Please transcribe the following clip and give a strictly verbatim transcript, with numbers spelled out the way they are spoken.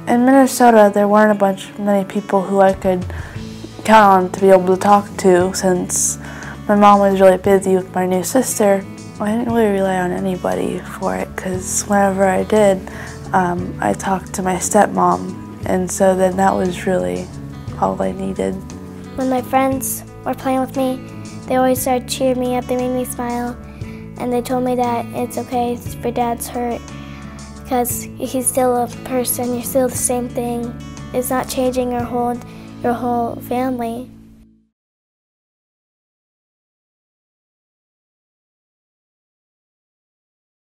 In Minnesota, there weren't a bunch many people who I could count on to be able to talk to since my mom was really busy with my new sister. I didn't really rely on anybody for it because whenever I did, um, I talked to my stepmom, and so then that was really all I needed. When my friends were playing with me, they always started cheering me up, they made me smile, and they told me that it's okay for Dad's hurt because he's still a person, you're still the same thing. It's not changing your whole, your whole family.